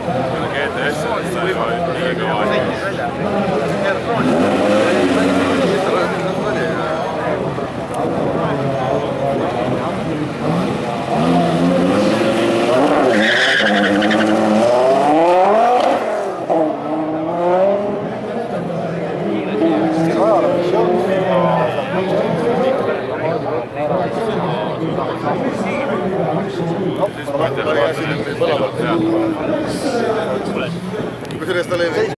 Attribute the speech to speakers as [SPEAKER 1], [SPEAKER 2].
[SPEAKER 1] GTS-idest sai juba nii kõva asi. Kusjuures ta oli